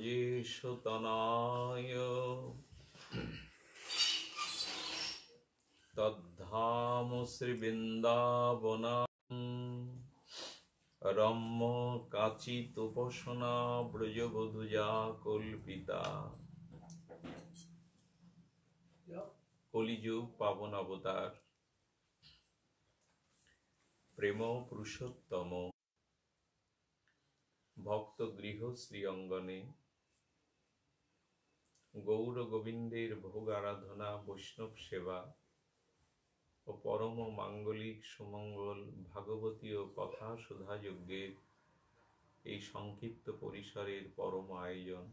ব্রজেশতনায় তদ্ধাম শ্রীবৃন্দাবনাম রম্য কাচিতুপসনা ব্রজবধূজা কল্পিতা। কলিযুগ পাবন অবতার প্রেম পুরুষোত্তম ভক্ত গৃহ শ্রী অঙ্গনে গৌর গোবিন্দের ভোগ আরাধনা, বৈষ্ণব সেবা ও পরম মাঙ্গলিক সুমঙ্গল ভাগবতী ও কথা সুধা যজ্ঞের এই সংক্ষিপ্ত পরিসরের পরম আয়োজন।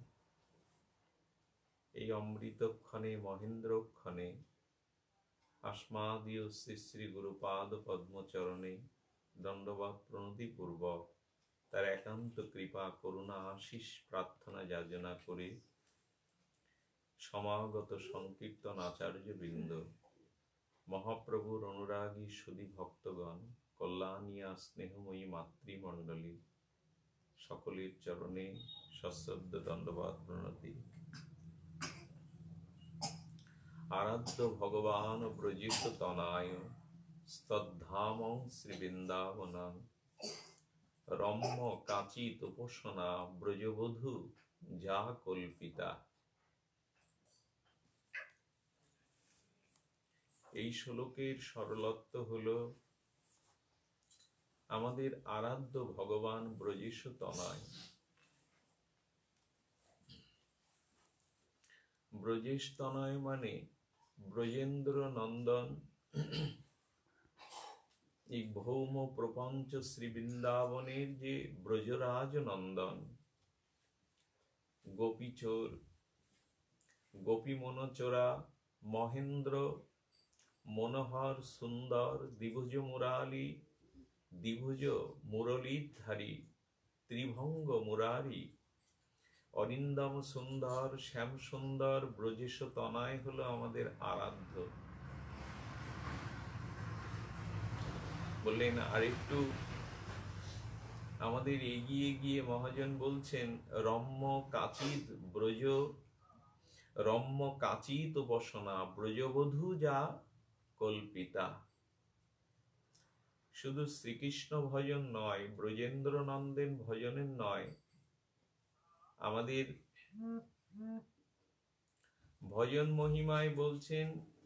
এই অমৃতক্ষণে মহেন্দ্রক্ষণে আসমাদীয় শ্রী শ্রী গুরুপাদ পদ্মচরণে দণ্ডবাদ প্রণতিপূর্বক তার একান্ত কৃপা করুণা আশিস প্রার্থনা যাচনা করে সমাগত সংকীর্তন আচার্যবৃন্দ, মহাপ্রভুর অনুরাগী সুধী ভক্তগণ, কল্যাণিয়া স্নেহময়ী মাতৃমণ্ডলী, সকলের চরণে সশ্রদ্ধ দণ্ডবাদ প্রণতি। আরাধ্য ভগবান ব্রজিত তনায় স্তদ্ধামং শ্রীবৃন্দাবনাং রম্য কাচিত উপাসনা ব্রজবধূ যা কল্পিতা। এই শ্লোকের সরলত্ব হল আমাদের আরাধ্য ভগবান ব্রজেশ তনয়। ব্রজেশ তনয় মানে ব্রজেন্দ্র নন্দন, এই ভৌম প্রপঞ্চ শ্রী বৃন্দাবনের যে ব্রজরাজ নন্দন, গোপীচোর, গোপী মনোচরা, মহেন্দ্র মনোহর সুন্দর, দ্বিভুজ মুরালী, দ্বিভুজ মুরলীধারী, ত্রিভঙ্গ মুরারি, অরিন্দম সুন্দর, শ্যাম সুন্দর ব্রজেশ তনয় হলো আমাদের আরাধ্য। বললেন আরেকটু আমাদের এগিয়ে গিয়ে মহাজন বলছেন রম্য কাচিত ব্রজ, রম্য কাচিত উপাসনা ব্রজবধূ যা কল্পিতা। শুধু শ্রীকৃষ্ণ ভজন নয়, ব্রজেন্দ্র নন্দের ভজনের নয়, আমাদের ভজন মহিমায় বলছেন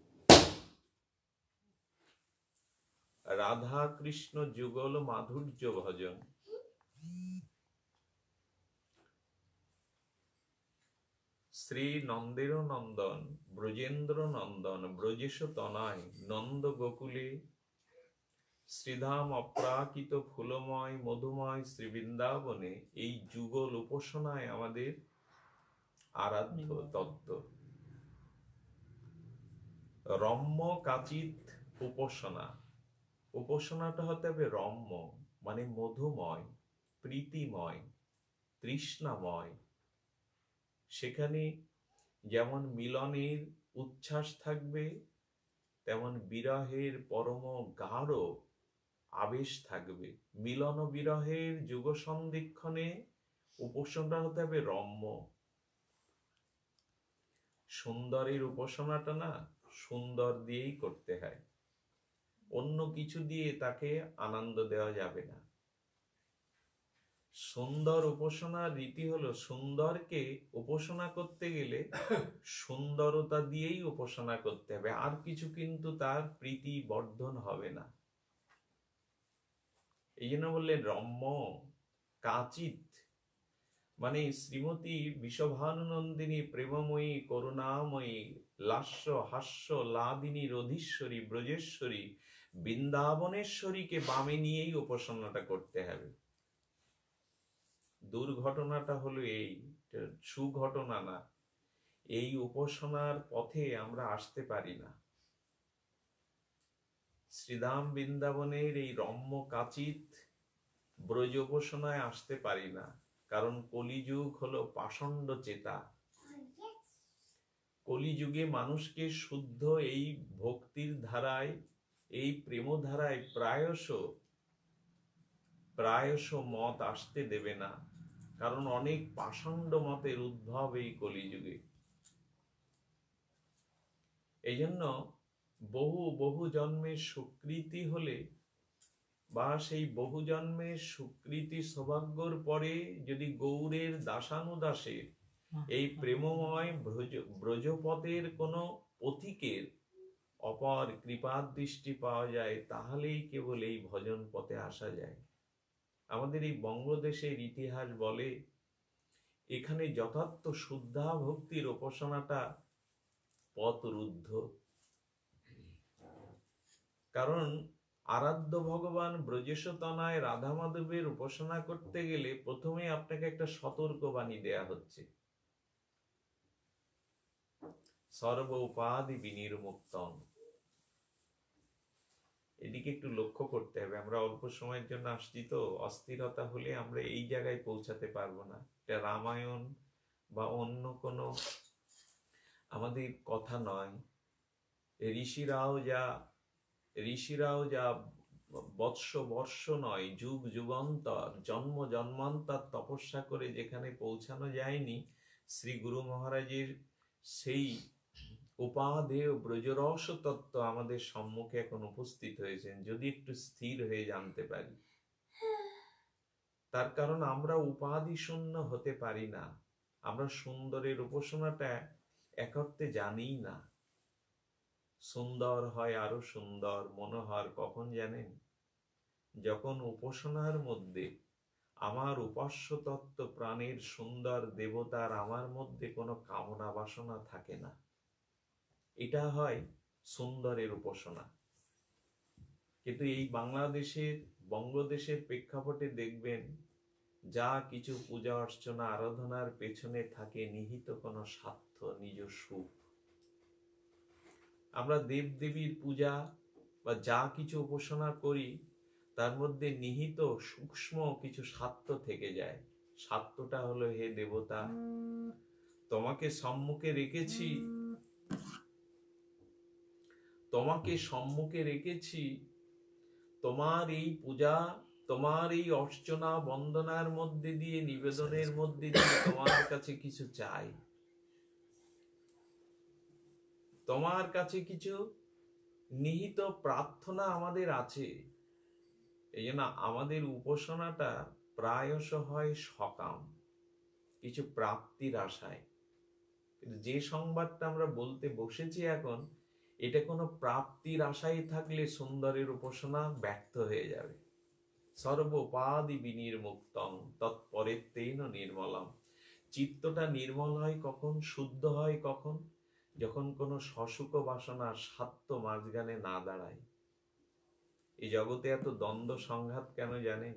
রাধা কৃষ্ণ যুগল মাধুর্য ভজন। শ্রী নন্দের নন্দন, ব্রজেন্দ্র নন্দন, ব্রজেশ তনয়, নন্দ গোকুলে শ্রীধাম অপ্রাকৃত ফুলময় মধুময় শ্রী বৃন্দাবনে এই যুগল উপাসনায় আমাদের আরাধ্য তত্ত্ব। রম্য কাচিত উপাসনা, উপাসনাটা হতে হবে রম্য মানে মধুময়, প্রীতিময়, তৃষ্ণাময়। সেখানে যেমন মিলনের উচ্ছ্বাস থাকবে, তেমন বিরহের পরম গাঢ় আবেশ থাকবে। মিলন ও বিরহের যুগ সন্ধিক্ষণে উপাসনা হতে হবে রম্য। সুন্দরের উপাসনাটা না সুন্দর দিয়েই করতে হয়, অন্য কিছু দিয়ে তাকে আনন্দ দেওয়া যাবে না। সুন্দর উপাসনার রীতি হলো সুন্দরকে উপাসনা করতে গেলে সুন্দরতা দিয়েই উপাসনা করতে হবে, আর কিছু কিন্তু তার প্রীতি বর্ধন হবে না। এই জন্য বললেন রম্য কাচিত মানে শ্রীমতী বিষভানুনন্দিনী প্রেমময়ী করুণাময়ী লাস্য হাস্য লাদিনী রধীশ্বরী ব্রজেশ্বরী বৃন্দাবনেশ্বরীকে বামে নিয়েই উপাসনাটা করতে হবে। দুর্ঘটনাটা হলো এই, সুঘটনা না, এই উপাসনার পথে আমরা আসতে পারি না। শ্রীধাম বৃন্দাবনের এই রম্য কাচিত ব্রজ উপাসনায় আসতে পারি না, কারণ কলিযুগ হলো পাষণ্ড চেতা। কলিযুগে মানুষকে শুদ্ধ এই ভক্তির ধারায়, এই প্রেম ধারায় প্রায়শ মত আসতে দেবে না। কারণ অনেক পাষণ্ড মতের উদ্ভব এই কলিযুগে। এই জন্য বহু বহু জন্মের সুকৃতি হলে বা সেই বহু জন্মের সুকৃতি সৌভাগ্যর পরে যদি গৌরের দাসানুদাসের এই প্রেমময় ব্রজপথের কোনো পথিকের অপার কৃপার দৃষ্টি পাওয়া যায়, তাহলেই কেবল এই ভজন পথে আসা যায়। আমাদের এই বঙ্গদেশের ইতিহাস বলে এখানে যথার্থ শুদ্ধা ভক্তির উপাসনাটা পথরুদ্ধ। কারণ আরাধ্য ভগবান ব্রজেশ তনয় রাধা মাধবের উপাসনা করতে গেলে প্রথমে আপনাকে একটা সতর্কবাণী দেয়া হচ্ছে, সর্ব উপাধি বিনির্মুক্তং। এদিকে একটু লক্ষ্য করতে হবে। আমরা অল্প সময়ের জন্য আসছি তো, অস্থিরতা হলে আমরা এই জায়গায় পৌঁছাতে পারবো না। এটা রামায়ণ বা অন্য কোনো আমাদের কথা নয়। ঋষিরাও যা বর্ষ নয়, যুগ যুগান্তর, জন্ম জন্মান্তর তপস্যা করে যেখানে পৌঁছানো যায়নি, শ্রী গুরু মহারাজের সেই উপাদেয় ব্রজরস তত্ত্ব আমাদের সম্মুখে এখন উপস্থিত হয়েছেন, যদি একটু স্থির হয়ে জানতে পারি। তার কারণ আমরা উপাধি শূন্য হতে পারি না। আমরা সুন্দরের উপাসনাটা এক অর্থে জানিই না। সুন্দর হয় আরো সুন্দর মনোহর কখন জানেন? যখন উপাসনার মধ্যে আমার উপাস্য তত্ত্ব প্রাণের সুন্দর দেবতার আমার মধ্যে কোনো কামনা বাসনা থাকে না। এটা হয় সুন্দরের উপাসনা। কিন্তু এই বঙ্গদেশের প্রেক্ষাপটে দেখবেন যা কিছু পূজা অর্চনা আরাধনার পেছনে থাকে নিহিত কোনো স্বার্থ, নিজ সুখ। আমরা দেব দেবীর পূজা বা যা কিছু উপাসনা করি তার মধ্যে নিহিত সূক্ষ্ম কিছু স্বার্থ থেকে যায়। স্বার্থটা হলো, হে দেবতা, তোমাকে সম্মুখে রেখেছি, তোমার এই পূজা, তোমার এই অর্চনা বন্দনার মধ্যে দিয়ে, নিবেদনের মধ্যে দিয়ে তোমার কাছে কিছু চাই, তোমার কাছে কিছু নিহিত প্রার্থনা আমাদের আছে। এই জন্য আমাদের উপাসনাটা প্রায়শ হয় সকাম, কিছু প্রাপ্তির আশায়। যে সংবাদটা আমরা বলতে বসেছি এখন, এটা কোনো প্রাপ্তির আশায় থাকলে সুন্দরের উপাসনা ব্যর্থ হয়ে যাবে। সর্বোপাধি বিনির্মুক্তং তৎপরেত্তেন নির্মলম। চিত্তটা নির্মল হয় কখন, শুদ্ধ হয় কখন? যখন কোনো সসুখ বাসনা স্বার্থ মাঝখানে না দাঁড়ায়। এই জগতে এত দ্বন্দ্ব সংঘাত কেন জানেন?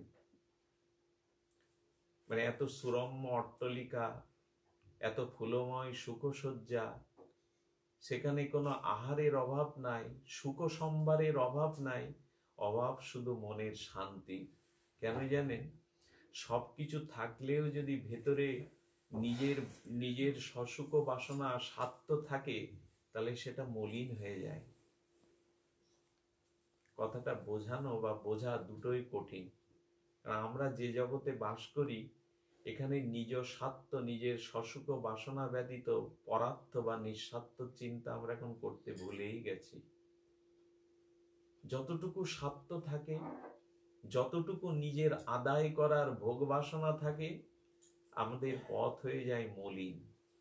মানে এত সুরম্য অট্টালিকা, এত ফুলময় সুখসজ্জা, সেখানে কোনো আহারের অভাব নাই, সুখ সম্ভারের অভাব নাই, অভাব শুধু মনের শান্তি। কেন জানেন? সবকিছু থাকলেও যদি ভেতরে নিজের সসুখ বাসনা স্বার্থ থাকে, তাহলে সেটা মলিন হয়ে যায়। কথাটা বোঝানো বা বোঝা দুটোই কঠিন। কারণ আমরা যে জগতে বাস করি, এখানে নিজ স্বার্থ, নিজের সসুখ বাসনা ব্যতীত পরার্থ বা নিঃস্বার্থ চিন্তা আমরা এখন করতে ভুলেই গেছি। যতটুকু স্বার্থ থাকে, যতটুকু নিজের আদায় করার ভোগ বাসনা থাকে, আমাদের পথ হয়ে যায় মলিন।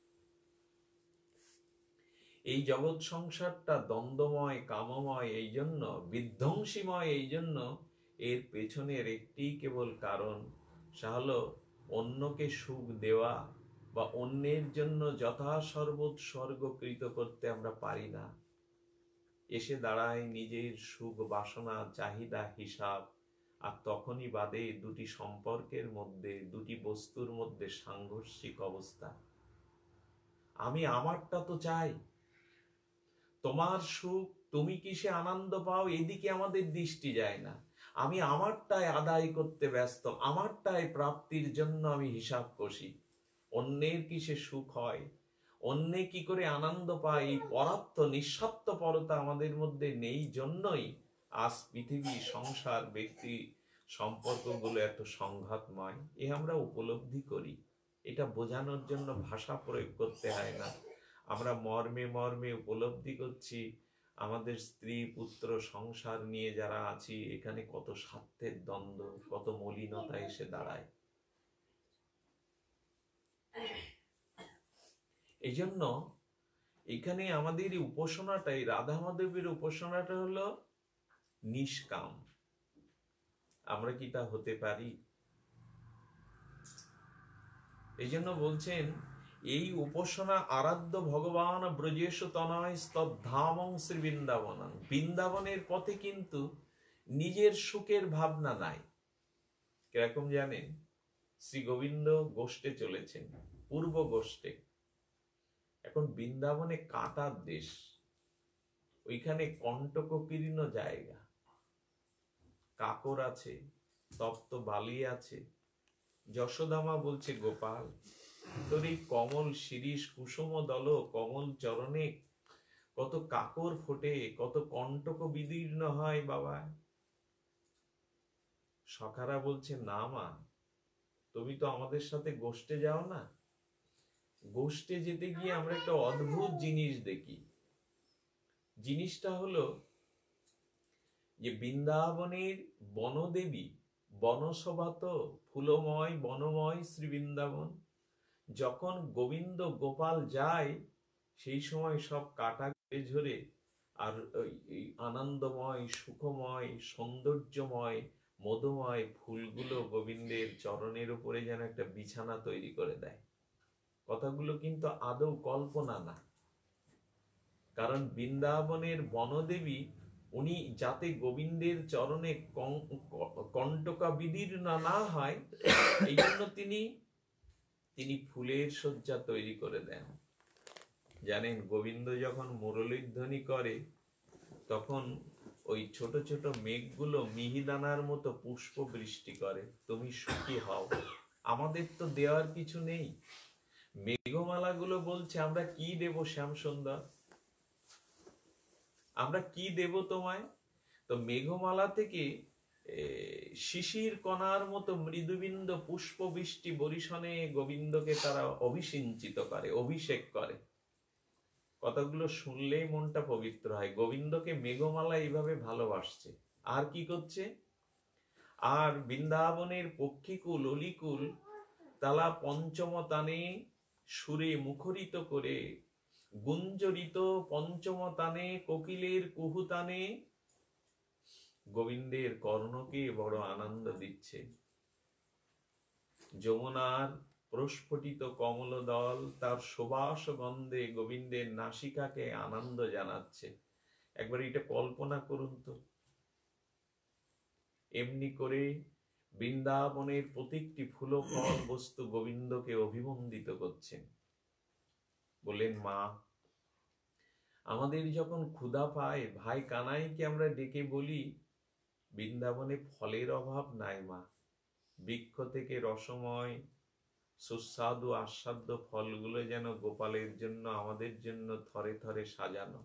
এই জগৎ সংসারটা দ্বন্দ্বময়, কামময়, এই জন্য বিধ্বংসীময়। এই জন্য এর পেছনের একটি কেবল কারণ, সে হলো অন্যকে সুখ দেওয়া বা অন্যের জন্য যথাসর্বোৎসর্গকৃত করতে আমরা পারি না। এসে দাঁড়ায় নিজের সুখ বাসনা চাহিদা হিসাব, আর তখনই বাদে দুটি সম্পর্কের মধ্যে, দুটি বস্তুর মধ্যে সাংঘর্ষিক অবস্থা। আমি আমারটা তো চাই, তোমার সুখ, তুমি কিসে আনন্দ পাও, এদিকে আমাদের দৃষ্টি যায় না। আমি আমারটাই আদায় করতে ব্যস্ত, আমারটাই প্রাপ্তির জন্য আমি হিসাব কষি। অন্যের কিসে সুখ হয়, অন্যে কি করে আনন্দ পায়, এই পরার্থ নিঃস্বার্থপরতা আমাদের মধ্যে নেই। জন্যই আজ পৃথিবী, সংসার, ব্যক্তি সম্পর্কগুলো এত সংঘাতময়, এ আমরা উপলব্ধি করি। এটা বোঝানোর জন্য ভাষা প্রয়োগ করতে হয় না, আমরা মর্মে মর্মে উপলব্ধি করছি। আমাদের স্ত্রী পুত্র সংসার নিয়ে যারা আছি, এখানে কত স্বার্থের দ্বন্দ্ব, কত মলিনতা এসে দাঁড়ায়। এই জন্য এখানে আমাদের এই উপাসনাটাই, রাধা মাধবের উপাসনাটা হলো নিষ্কাম। আমরা কি তা হতে পারি? এই জন্য বলছেন, এই উপাসনা আরাধ্য ভগবান ব্রজেশ তনয় স্তবধামং শ্রী বৃন্দাবন। বৃন্দাবনের পথে কিন্তু নিজের সুখের ভাবনা নাই। কিরকম জানেন? শ্রী গোবিন্দ গোষ্ঠে চলেছেন, পূর্ব গোষ্ঠে। এখন বৃন্দাবনে কাঁটার দেশ, ওইখানে কণ্টককীর্ণ জায়গা, কাকর আছে, তপ্ত বালি আছে। যশোদামা বলছে, গোপাল, তোর এই কমল শিরীষ কুসুম দল কমল চরণে কত কাকর ফোটে, কত কণ্টক বিদীর্ণ হয় বাবা। সখারা বলছে, না মা, তুমি তো আমাদের সাথে গোষ্ঠে যাও না। গোষ্ঠে যেতে গিয়ে আমরা একটা অদ্ভুত জিনিস দেখি। জিনিসটা হলো যে বৃন্দাবনের বনদেবী, বনসভাত ফুলময় বনময় শ্রী বৃন্দাবন, যখন গোবিন্দ গোপাল যায়, সেই সময় সব কাটা ঝরে, আর এই আনন্দময় সুখময় সৌন্দর্যময় মধুময় ফুলগুলো গোবিন্দের চরণের উপরে যেন একটা বিছানা তৈরি করে দেয়। কথাগুলো কিন্তু আদৌ কল্পনা না, কারণ বৃন্দাবনের বনদেবী উনি যাতে গোবিন্দের চরণে কণ্টকা বিদীর্ণ না হয়, এই জন্য তিনি ফুলের শয্যা তৈরি করে দেন। জানেন, গোবিন্দ যখন মুরলীধ্বনি করে, তখন ওই ছোট ছোট মেঘগুলো মিহিদানার মতো পুষ্প বৃষ্টি করে, তুমি সুখী হও। আমাদের তো দেওয়ার কিছু নেই। মেঘমালাগুলো বলছে, আমরা কি দেব শ্যাম সুন্দর, আমরা কি দেব তোমায়? তো মেঘমালা থেকে শিশির কণার মতো মৃদুবিন্দ পুষ্প বৃষ্টি বরিশনে গোবিন্দকে তারা অভিষিঞ্চিত করে, অভিষেক করে। কথাগুলো শুনলেই মনটা পবিত্র হয়। গোবিন্দকে মেঘমালা এইভাবে ভালোবাসছে। আর কি করছে? আর বৃন্দাবনের পক্ষীকুল অলিকুল তালা পঞ্চম তানে সুরে মুখরিত করে, গুঞ্জরিত পঞ্চম তানে কোকিলের কুহুতানে গোবিন্দের কর্ণকে বড় আনন্দ দিচ্ছে। যমুনার প্রস্ফুটিত কমল দল তার সুবাস গন্ধে গোবিন্দের নাসিকাকে আনন্দ জানাচ্ছে। একবার এটা কল্পনা করুন তো। এমনি করে বৃন্দাবনের প্রত্যেকটি ফুল ফল বস্তু গোবিন্দকে অভিনন্দিত করছেন। বললেন, মা, আমাদের যখন ক্ষুধা পায়, ভাই কানাইকে আমরা ডেকে বলি, বৃন্দাবনে ফলের অভাব নাই মা, বৃক্ষ থেকে রসময় সুস্বাদু আস্বাদ্য ফলগুলো যেন গোপালের জন্য, আমাদের জন্য থরে থরে সাজানো।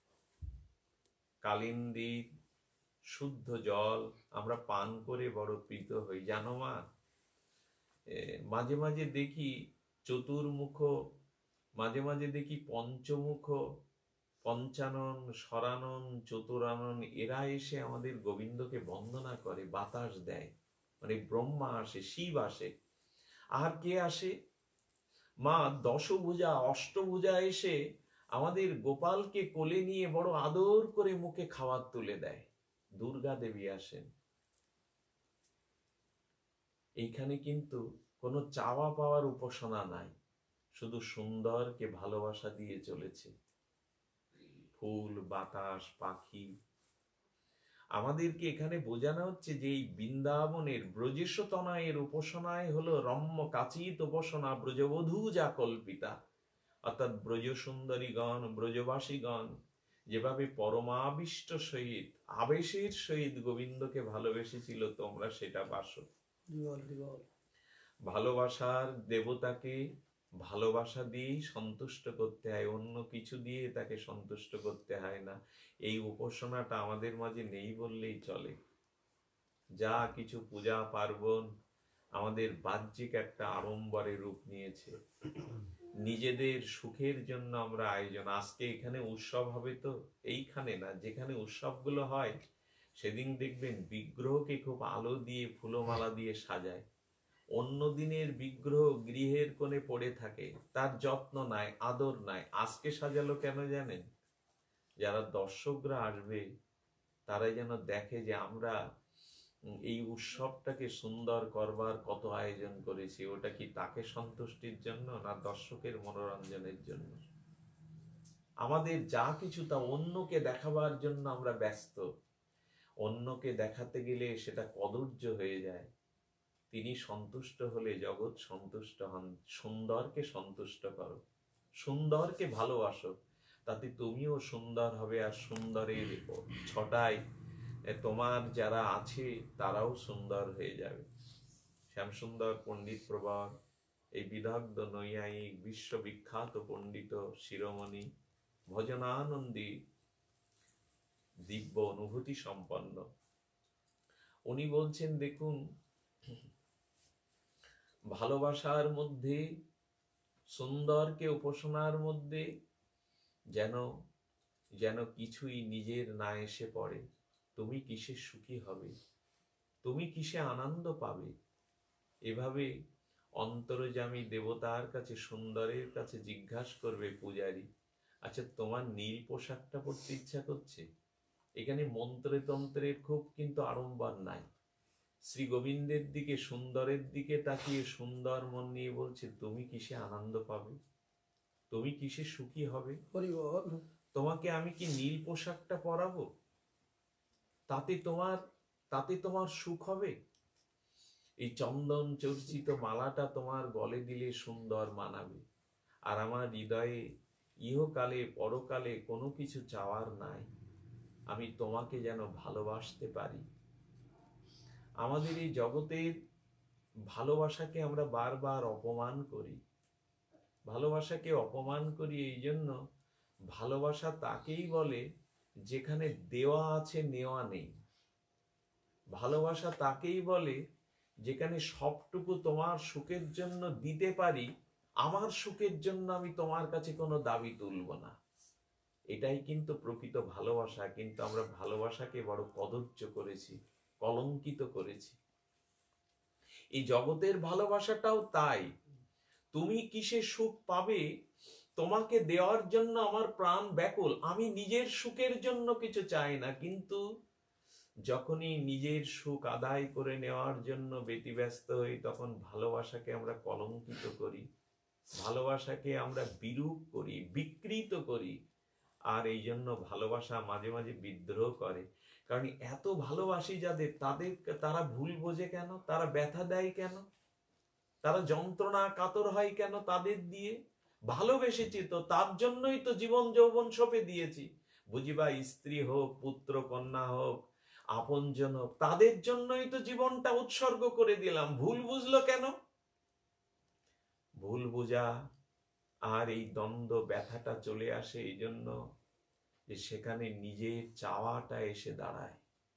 কালিন্দীর শুদ্ধ জল আমরা পান করে বড় প্রীত হই। জানো মা, মাঝে মাঝে দেখি চতুর্মুখ, মাঝে মাঝে দেখি পঞ্চমুখ, পঞ্চানন, সরানন, চতুরানন, এরা এসে আমাদের গোবিন্দকে বন্দনা করে, বাতাস দেয়। মানে ব্রহ্মা আসে, শিব আসে, আর কে আসে? মা দশভুজা, অষ্টভুজা এসে আমাদের গোপালকে কোলে নিয়ে বড় আদর করে মুখে খাবার তুলে দেয়। দুর্গা দেবী আসেন। এইখানে কিন্তু কোনো চাওয়া পাওয়ার উপাসনা নাই, শুধু সুন্দরকে ভালোবাসা দিয়ে চলেছে। ফুল, বাতাস, পাখি। আমাদেরকে এখানে বোঝানো হচ্ছে যে এই বৃন্দাবনের ব্রজেশতনয়ের উপাসনায় হলো রম্য কাচিত উপাসনা, ব্রজবধূ যা কল্পিতা। অর্থাৎ ব্রজ সুন্দরীগণ, ব্রজবাসীগণ যেভাবে পরমাবিষ্ট সহিত, আবেশের সহিত গোবিন্দকে ভালোবেসেছিল, তোমরা সেটা বাসো। ভালোবাসার দেবতাকে ভালোবাসা দিয়েই সন্তুষ্ট করতে হয়, অন্য কিছু দিয়ে তাকে সন্তুষ্ট করতে হয় না। এই উপাসনাটা আমাদের মাঝে নেই বললেই চলে। যা কিছু পূজা পার্বণ আমাদের বাহ্যিক একটা আড়ম্বরে রূপ নিয়েছে। নিজেদের সুখের জন্য আমরা আয়োজন, আজকে এখানে উৎসব হবে, তো এইখানে না, যেখানে উৎসবগুলো হয় সেদিন দেখবেন বিগ্রহকে খুব আলো দিয়ে ফুলমালা দিয়ে সাজায়। অন্য দিনের বিগ্রহ গৃহের কোণে পড়ে থাকে, তার যত্ন নাই, আদর নাই। আজকে সাজালো কেন জানেন? যারা দর্শকরা আসবে তারা যেন দেখে যে আমরা এই উৎসবটাকে সুন্দর করবার কত আয়োজন করেছি। ওটা কি তাকে সন্তুষ্টির জন্য না দর্শকের মনোরঞ্জনের জন্য? আমাদের যা কিছু তা অন্যকে দেখাবার জন্য আমরা ব্যস্ত। অন্যকে দেখাতে গেলে সেটা কদর্য হয়ে যায়। তিনি সন্তুষ্ট হলে জগৎ সন্তুষ্ট হন। সুন্দরকে সন্তুষ্ট করো, সুন্দরকে ভালোবাসো, তাতে তুমিও সুন্দর হবে। আর সুন্দরের ছটায় তোমার যারা আছে তারাও সুন্দর হয়ে যাবে। শ্যামসুন্দর পণ্ডিত প্রবর, এই বিদগ্ধ নৈয়ায়িক বিশ্ববিখ্যাত পণ্ডিত শিরোমণি ভজনানন্দী দিব্য অনুভূতি সম্পন্ন, উনি বলছেন দেখুন, ভালোবাসার মধ্যে, সুন্দরকে উপাসনার মধ্যে যেন যেন কিছুই নিজের না এসে পড়ে। তুমি কিসে সুখী হবে, তুমি কিসে আনন্দ পাবে, এভাবে অন্তর্যামী দেবতার কাছে, সুন্দরের কাছে জিজ্ঞাসা করবে পূজারী, আচ্ছা তোমার নীল পোশাকটা পরতে ইচ্ছা করছে? এখানে মন্ত্রে তন্ত্রের খুব কিন্তু আড়ম্বর নাই। শ্রী গোবিন্দের দিকে, সুন্দরের দিকে তাকিয়ে সুন্দর মন নিয়ে বলছে, তুমি কিসে আনন্দ পাবে, তুমি কিসে সুখী হবে? তোমাকে আমি কি নীল পোশাকটা পরাবো? তাতে তোমার সুখ হবে? এই চন্দন চর্চিত মালাটা তোমার গলে দিলে সুন্দর মানাবে। আর আমার হৃদয়ে ইহকালে পরকালে কোনো কিছু চাওয়ার নাই, আমি তোমাকে যেন ভালোবাসতে পারি। আমাদের এই জগতের ভালোবাসাকে আমরা বারবার অপমান করি। ভালোবাসাকে অপমান করি এই জন্য, ভালোবাসা তাকেই বলে যেখানে দেওয়া আছে নেওয়া নেই। ভালোবাসা তাকেই বলে যেখানে সবটুকু তোমার সুখের জন্য দিতে পারি, আমার সুখের জন্য আমি তোমার কাছে কোনো দাবি তুলব না। এটাই কিন্তু প্রকৃত ভালোবাসা। কিন্তু আমরা ভালোবাসাকে বড় কদর্য করেছি, কলঙ্কিত করেছি। এই জগতের ভালোবাসাটাও তাই। তুমি কিসে সুখ পাবে, তোমাকে দেওয়ার জন্য আমার প্রাণ ব্যাকুল। আমি নিজের সুখের জন্য কিছু চাই না, কিন্তু যখনই নিজের সুখ আদায় করে নেওয়ার জন্য ব্যতিব্যস্ত হই, তখন ভালোবাসাকে আমরা কলঙ্কিত করি, ভালোবাসাকে আমরা বিরূপ করি, বিকৃত করি। আর এই জন্য ভালোবাসা মাঝে মাঝে বিদ্রোহ করে। কারণ এত ভালোবাসি যাদের, তারা ভুল বোঝে কেন, তারা ব্যথা দেয় কেন, তারা যন্ত্রণা কাতর হয় কেন তাদের দিয়ে? ভালোবেসেছি তো, তার জন্যই তো জীবন যৌবন সঁপে দিয়েছি। বুঝিবা স্ত্রী হোক, পুত্র কন্যা হোক, আপনজন হোক, তাদের জন্যই তো জীবনটা উৎসর্গ করে দিলাম। ভুল বুঝলো কেন? ভুল বোঝা আর এই দ্বন্দ্ব ব্যথাটা চলে আসে এই জন্য যে সেখানে নিজের চাওয়াটা এসে দাঁড়ায়,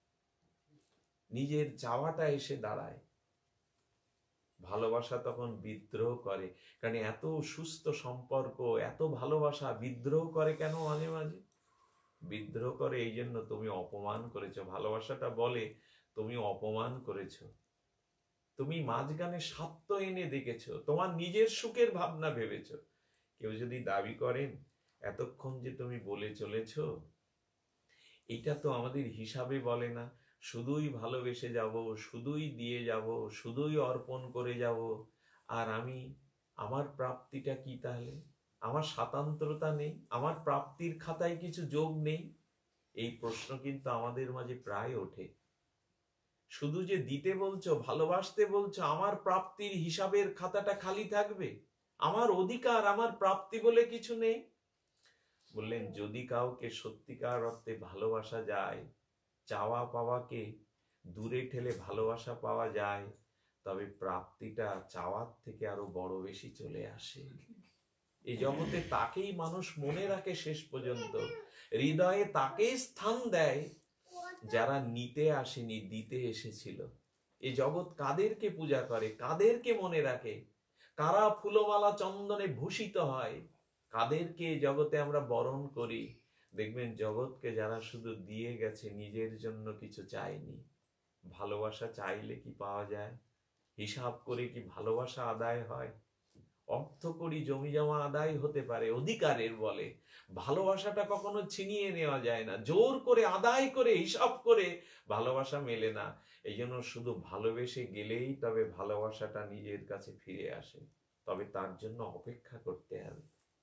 নিজের চাওয়াটা এসে দাঁড়ায়। ভালোবাসা তখন বিদ্রোহ করে। কারণ এত সুস্থ সম্পর্ক, এত ভালোবাসা বিদ্রোহ করে কেন? মাঝে মাঝে বিদ্রোহ করে এই জন্য তুমি অপমান করেছো। ভালোবাসাটা বলে তুমি অপমান করেছো, তুমি মাঝখানে স্বার্থ এনে দেখেছো, তোমার নিজের সুখের ভাবনা ভেবেছো। কেউ যদি দাবি করেন এতক্ষণ যে তুমি বলে চলেছো, এটা তো আমাদের হিসাবে বলে না, শুধুই ভালোবেসে যাব, শুধুই দিয়ে যাব, শুধুই অর্পণ করে যাব, আর আমার প্রাপ্তিটা কি তাহলে? আমার স্বাতন্ত্রতা নেই, আমার প্রাপ্তির খাতায় কিছু যোগ নেই? এই প্রশ্ন কিন্তু আমাদের মাঝে প্রায় ওঠে। শুধু যে দিতে বলছো, ভালোবাসতে বলছো, আমার প্রাপ্তির হিসাবের খাতাটা খালি থাকবে? আমার অধিকার, আমার প্রাপ্তি বলে কিছু নেই? বললেন যদি কাউকে সত্যিকার অর্থে ভালোবাসা যায়, চাওয়া পাওয়াকে দূরে ঠেলে ভালোবাসা পাওয়া যায়, তবে প্রাপ্তিটা চাওয়ার থেকে আরো বড় বেশি চলে আসে। এই জগতে তাকেই মানুষ মনে রাখে শেষ পর্যন্ত, হৃদয়ে তাকেই স্থান দেয় যারা নিতে আসেনি, দিতে এসেছিল। এই জগৎ কাদেরকে পূজা করে, কাদেরকে মনে রাখে, কারা ফুলমালা চন্দনে ভূষিত হয়, কাদেরকে এই জগতে আমরা বরণ করি। দেখবেন জগৎকে যারা শুধু দিয়ে গেছে, নিজের জন্য কিছু চায়নি। ভালোবাসা চাইলে কি পাওয়া যায়? হিসাব করে কি ভালোবাসা আদায় হয়? অর্থ করি, জমি জমা আদায় হতে পারে অধিকারের বলে, ভালোবাসাটা কখনো ছিনিয়ে নেওয়া যায় না। জোর করে আদায় করে হিসাব করে ভালোবাসা মেলে না। এই জন্য শুধু ভালোবেসে গেলেই তবে ভালোবাসাটা নিজের কাছে ফিরে আসে। তবে তার জন্য অপেক্ষা করতে হবে,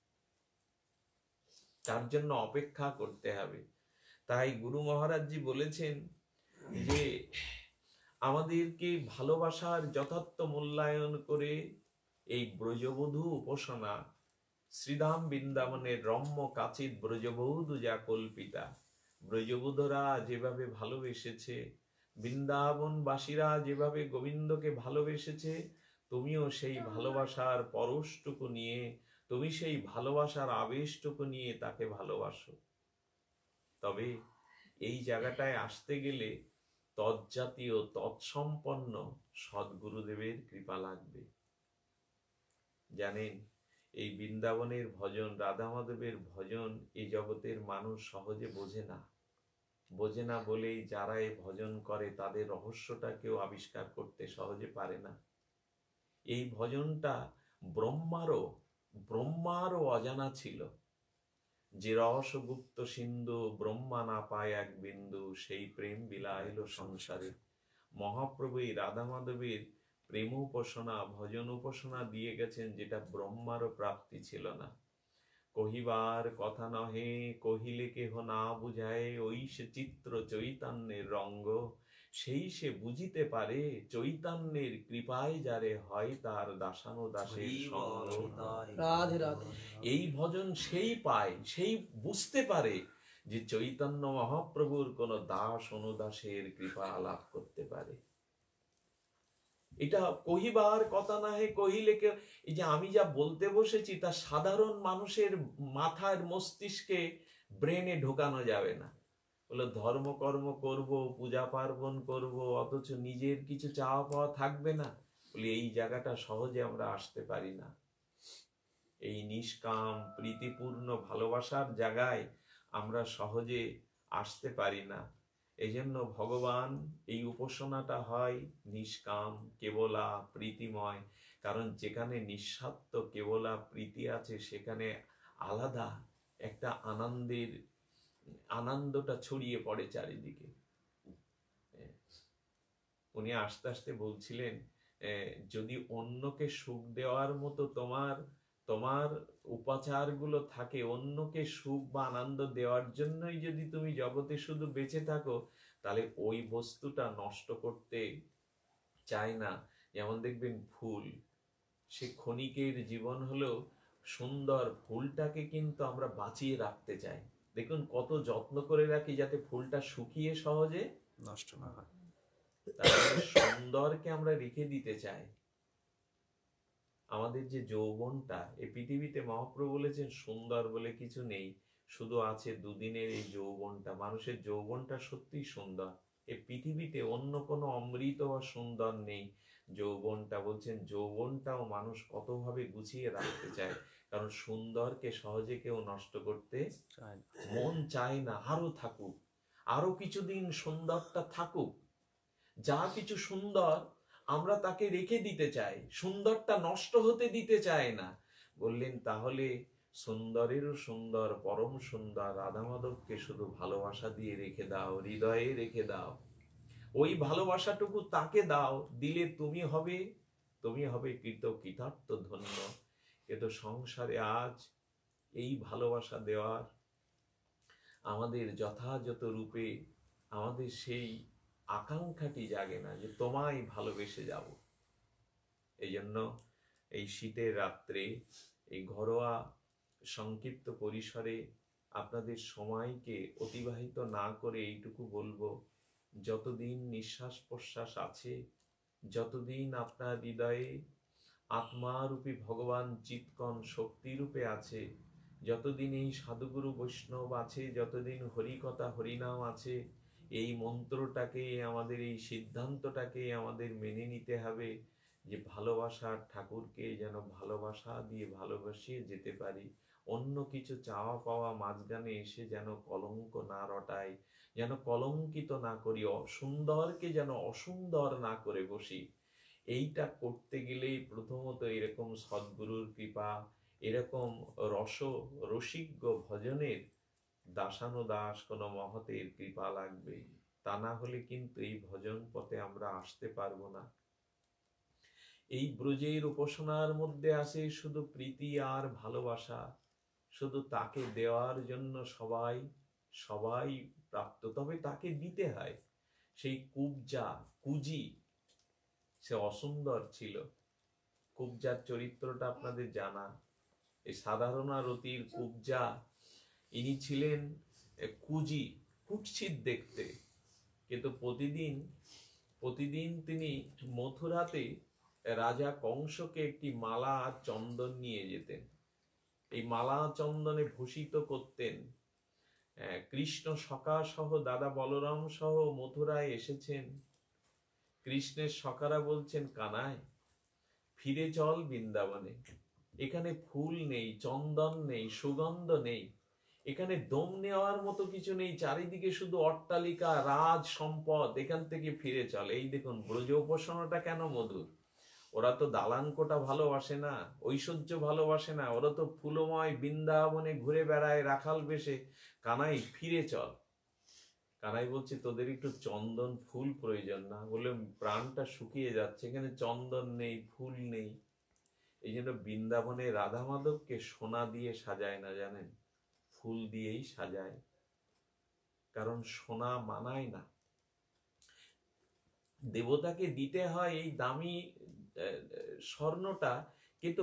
তার জন্য অপেক্ষা করতে হবে। তাই গুরু মহারাজজি বলেছেন যে আমাদেরকে ভালোবাসার যথার্থ মূল্যায়ন করে এই ব্রজবধূ উপাসনা, শ্রীধাম বৃন্দাবনের রম্য কাচিত ব্রজবধূ যা কল্পিতা, ব্রজবধূরা যেভাবে ভালোবেসেছে, বৃন্দাবনবাসীরা যেভাবে গোবিন্দকে ভালোবেসেছে, তুমিও সেই ভালোবাসার পরশটুকু নিয়ে, তুমি সেই ভালোবাসার আবেশটুকু নিয়ে তাকে ভালোবাসো। তবে এই জায়গাটায় আসতে গেলে তৎজাতীয় তৎসম্পন্ন সদ্গুরুদেবের কৃপা লাগবে। জানেন, এই বৃন্দাবনের ভজন, রাধা মাধবের ভজন এই জগতের মানুষ সহজে বোঝে না। বোঝে না বলেই যারা এই ভজন করে তাদের রহস্যটা কেউ আবিষ্কার করতে সহজে পারে না। এই ভজনটা ব্রহ্মারও অজানা ছিল। যে রসগুপ্ত সিন্ধু ব্রহ্মা না পায় এক বিন্দু, সেই প্রেম বিলাইল সংসারে। মহাপ্রভু এই রাধা মাধবের প্রেম উপাসনা, ভজন উপাসনা দিয়ে গেছেন যেটা ব্রহ্মারও প্রাপ্তি ছিল না। কহিবার কথা নহে, কহিলে কেহ না বুঝায়, ওই সে চিত্র চৈতন্যের রঙ্গ, সেই সে বুঝিতে পারে, চৈতন্যের কৃপায় যারে হয় তার দাসানো দাসের সঙ্গ। রাধে রাধে। এই ভজন সেই পায়, সেই বুঝতে পারে যে চৈতন্য মহাপ্রভুর কোন দাস অনুদাসের কৃপা লাভ করতে পারে। এটা কহিবার কথা না হে কহিলে কেউ, এই যে আমি যা বলতে বসেছি তা সাধারণ মানুষের মাথার মস্তিষ্কে ব্রেনে ঢোকানো যাবে না। বলে ধর্মকর্ম করব, পূজা পার্বণ করব, অথচ নিজের কিছু চাওয়া পাওয়া থাকবে না। বলে এই জায়গাটা সহজে আমরা আসতে পারি না। এই নিষ্কাম প্রীতিপূর্ণ ভালোবাসার জায়গায় আমরা সহজে আসতে পারি না। এই জন্য ভগবান এই উপাসনাটা হয় নিষ্কাম, কেবলা, প্রীতিময়। কারণ যেখানে নিঃস্বার্থ কেবলা প্রীতি আছে, সেখানে আলাদা একটা আনন্দটা ছড়িয়ে পড়ে চারিদিকে। উনি আস্তে আস্তে বলছিলেন, যদি অন্যকে সুখ দেওয়ার মতো তোমার উপাচারগুলো থাকে, অন্যকে সুখ বা আনন্দ দেওয়ার জন্যই যদি তুমি জগতে শুধু বেঁচে থাকো, তাহলে ওই বস্তুটা নষ্ট করতে চায় না। যেমন দেখবেন ফুল, সে ক্ষণিকের জীবন হলেও সুন্দর ফুলটাকে কিন্তু আমরা বাঁচিয়ে রাখতে চাই। দেখুন কত যত্ন করে রাখি যাতে ফুলটা শুকিয়ে সহজে নষ্ট না হয়। তারপরে সুন্দরকে আমরা রেখে দিতে চাই। আমাদের যে যৌবনটা, এই পৃথিবীতে মহাপ্রভু বলেছেন সুন্দর বলে কিছু নেই, শুধু আছে দুদিনের এই যৌবনটা। মানুষের যৌবনটা সত্যিই সুন্দর। এই পৃথিবীতে অন্য কোনো অমৃত বা সুন্দর নেই। যৌবনটা বলছেন, যৌবনটাও মানুষ কতভাবে গুছিয়ে রাখতে চায়, কারণ সুন্দরকে সহজে কেউ নষ্ট করতে মন চায় না। আরো থাকুক, আরো কিছুদিন সুন্দরটা থাকুক। যা কিছু সুন্দর আমরা তাকে রেখে দিতে চাই, সুন্দরটা নষ্ট হতে দিতে চাই না। বললেন তাহলে সুন্দরেরও সুন্দর, পরম সুন্দর রাধা মাধবকে শুধু ভালোবাসা দিয়ে রেখে দাও, হৃদয়ে রেখে দাও। ওই ভালোবাসাটুকু তাকে দাও, দিলে তুমি হবে কৃতার্থ, ধন্য। কিন্তু সংসারে আজ এই ভালোবাসা দেওয়ার আমাদের যথাযথ রূপে আমাদের সেই আকাঙ্ক্ষাটি জাগে না যে তোমায় ভালোবেসে যাব। এই জন্য এই শীতের রাত্রে এই ঘরোয়া সংক্ষিপ্ত পরিসরে আপনাদের সময়কে অতিবাহিত না করে এইটুকু বলবো, যতদিন নিঃশ্বাস প্রশ্বাস আছে, যতদিন আপনার হৃদয়ে আত্মারূপী ভগবান চিৎকন শক্তিরূপে আছে, যতদিন এই সাধুগুরু বৈষ্ণব আছে, যতদিন হরিকথা হরিনাম আছে, এই মন্ত্রটাকে, আমাদের এই সিদ্ধান্তটাকে আমাদের মেনে নিতে হবে যে ভালোবাসার ঠাকুরকে যেন ভালোবাসা দিয়ে ভালোবাসিয়ে যেতে পারি। অন্য কিছু চাওয়া পাওয়া মাঝখানে এসে যেন কলঙ্ক না রটায়, যেন কলঙ্কিত না করি, সুন্দরকে যেন অসুন্দর না করে বসি। এইটা করতে গেলেই প্রথমত এরকম সদ্গুরুর কৃপা, এরকম রসিজ্ঞ ভজনের দাসানুদাস কোনো মহতের কৃপা লাগবে। তা না হলে কিন্তু এই ভজন পথে আমরা আসতে পারবো না। এই ব্রজের উপাসনার মধ্যে আছে শুধু প্রীতি আর ভালোবাসা, শুধু তাকে দেওয়ার জন্য সবাই সবাই প্রাপ্ত, তবে তাকে দিতে হয়। সেই কুজি সে অসুন্দর ছিল। কুবজার চরিত্রটা আপনাদের জানা। এই সাধারণ রতির কুবজা, ইনি ছিলেন কুৎসিত দেখতে, কিন্তু প্রতিদিন তিনি মথুরাতে রাজা কংসকে একটি মালা চন্দন নিয়ে যেতেন। এই মালা চন্দনে ভূষিত করতেন। কৃষ্ণ সখা সহ দাদা বলরাম সহ মথুরায় এসেছেন। কৃষ্ণের সখারা বলছেন, কানাই ফিরে চল বৃন্দাবনে, এখানে ফুল নেই, চন্দন নেই, সুগন্ধ নেই, এখানে দম নেওয়ার মতো কিছু নেই, চারিদিকে শুধু অট্টালিকা, রাজ সম্পদ, এখান থেকে ফিরে চল। এই দেখুন ব্রজ উপাসনাটা কেন মধুর। ওরা তো দালানকোটা ভালোবাসে না, ঐশ্বর্য ভালোবাসে না, ওরা তো ফুলময় বৃন্দাবনে ঘুরে বেড়ায় রাখাল বেশে। কানাই ফিরে চল। কানাই বলছে, তোদের একটু চন্দন ফুল প্রয়োজন না? বলে প্রাণটা শুকিয়ে যাচ্ছে, এখানে চন্দন নেই, ফুল নেই। এই জন্য বৃন্দাবনে রাধা মাধবকে সোনা দিয়ে সাজায় না, জানেন, ফুল দিয়েই সাজায়। কারণ সোনা মানায় না, দেবতাকে দিতে হয় এই দামি স্বর্ণটা। কিন্তু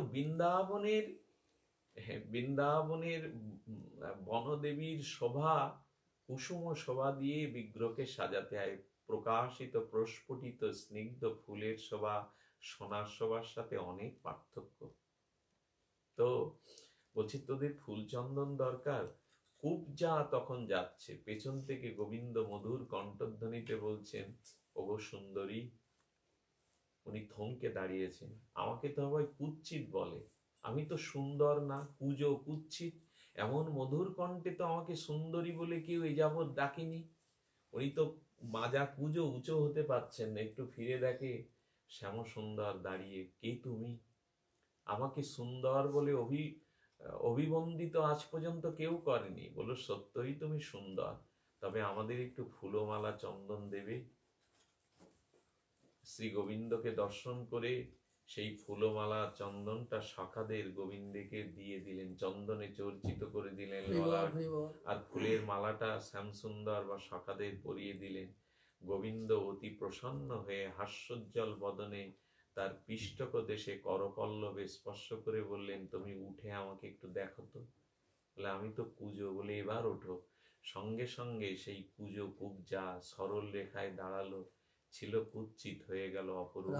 বৃন্দাবনের বনদেবীর শোভা, কুসুম শোভা দিয়ে বিগ্রহকে সাজাতে হয়। প্রকাশিত প্রস্ফুটিত স্নিগ্ধ ফুলের শোভা সোনার শোভার সাথে অনেক পার্থক্য। তো বলছি, তোদের ফুল চন্দন দরকার। কুবজা তখন যাচ্ছে, পেছন থেকে গোবিন্দ মধুর কণ্ঠধ্বনিতে বলছেন, ওগো সুন্দরী। উনি থমকে দাঁড়িয়েছেন। আমাকে তো সবাই কুৎসিত বলে, আমি তো সুন্দর না, কুজো, কুৎসিত। এমন মধুর কণ্ঠে তো আমাকে সুন্দরী বলে কেউ এ যাবৎ ডাকেনি। উনি তো মাজা কুজো, উঁচু হতে পারছেন না। একটু ফিরে দেখে শ্যাম সুন্দর দাঁড়িয়ে। কে তুমি? আমাকে সুন্দর বলে অভিবন্দিত আজ পর্যন্ত কেউ করেনি। বলো, সত্যই তুমি সুন্দর, তবে আমাদের একটু ফুলমালা চন্দন দেবে। শ্রী গোবিন্দকে দর্শন করে সেই ফুলমালা চন্দনটা সখাদের গোবিন্দকে দিয়ে দিলেন, চন্দনে চর্চিত করে দিলেন ললাট, আর ফুলের মালাটা শ্যামসুন্দর বা সখাদের পরিয়ে দিলেন। গোবিন্দ অতি প্রসন্ন হয়ে হাস্যোজ্জ্বল বদনে তার পৃষ্ঠক দেশে করপল্লবে স্পর্শ করে বললেন, তুমি উঠে আমাকে একটু দেখো তো। বলে, আমি তো কুজো। বলে, এবার ওঠো। সঙ্গে সঙ্গে সেই কুজো কুবজা সরল রেখায় দাঁড়ালো, ছিল কুৎসিত হয়ে গেল অপরূপ।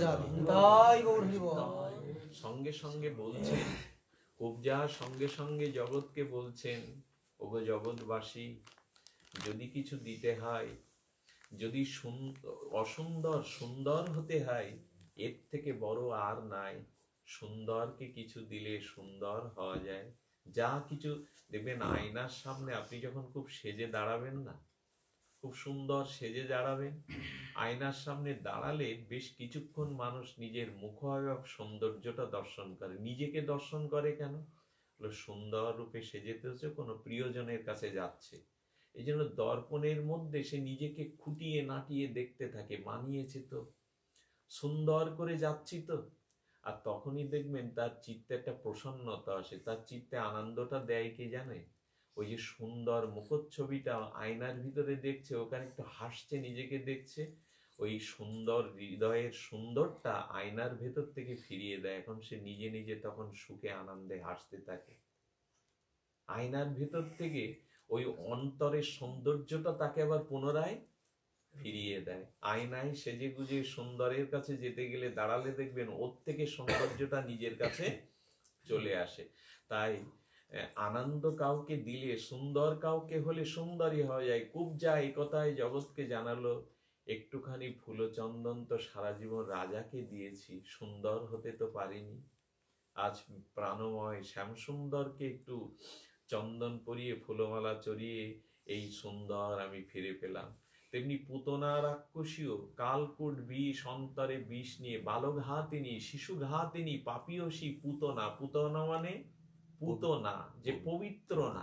সঙ্গে সঙ্গে বলছেন কুবজা, সঙ্গে সঙ্গে জগৎকে বলছেন, ওগো জগৎবাসী, যদি কিছু দিতে হয়, যদি অসুন্দর সুন্দর হতে হয়, এর থেকে বড় আর নাই। সুন্দরকে কিছু দিলে সুন্দর হওয়া যায়। যা কিছু দেখবেন আয়নার সামনে আপনি যখন খুব সেজে দাঁড়াবেন না, খুব সুন্দর সেজে দাঁড়াবেন, আয়নার সামনে দাঁড়ালে বেশ কিছুক্ষণ মানুষ নিজের মুখাবয়ব সৌন্দর্যটা দর্শন করে। নিজেকে দর্শন করে কেন? সুন্দর রূপে সেজেতেছে, কোনো প্রিয়জনের কাছে যাচ্ছে। এই জন্য দর্পণের মধ্যে সে নিজেকে খুঁটিয়ে নাটিয়ে দেখতে থাকে, মানিয়েছে তো, সুন্দর করে যাচ্ছি তো। আর তখনই দেখবেন তার চিত্তে একটা প্রসন্নতা আসে। তার চিত্তে আনন্দটা দেয় কে জানে? ওই যে সুন্দর মুখচ্ছবিটা আয়নার ভিতরে দেখছে, ওখানে একটু হাসছে, নিজেকে দেখছে, ওই সুন্দর হৃদয়ের সুন্দরটা আয়নার ভেতর থেকে ফিরিয়ে দেয়। এখন সে নিজে নিজে তখন সুখে আনন্দে হাসতে থাকে। আয়নার ভেতর থেকে ওই অন্তরের সৌন্দর্যটা তাকে আবার পুনরায় ফিরিয়ে দেয়। আয়নায় সেজে গুজে সুন্দরের কাছে যেতে গেলে দাঁড়ালে দেখবেন ওর থেকে সৌন্দর্যটা নিজের কাছে চলে আসে। তাই আনন্দ কাউকে দিলে, সুন্দর কাউকে হলে সুন্দরই হওয়া যায়। কুবজা এই কথায় জগৎকে জানালো, একটুখানি ফুলচন্দন তো সারা জীবন রাজাকে দিয়েছি, সুন্দর হতে তো পারিনি। আজ প্রাণময় শ্যামসুন্দরকে একটু চন্দন পরিয়ে ফুলমালা চড়িয়ে এই সুন্দর আমি ফিরে পেলাম। তেমনি পুতনা রাক্ষসীও কালকূট বিষ, অন্তরে বিষ নিয়ে, বালঘাতিনী, শিশুঘাতিনী, পাপিয়সী পুতনা। পুতনা মানে পুতনা, যে পবিত্র না,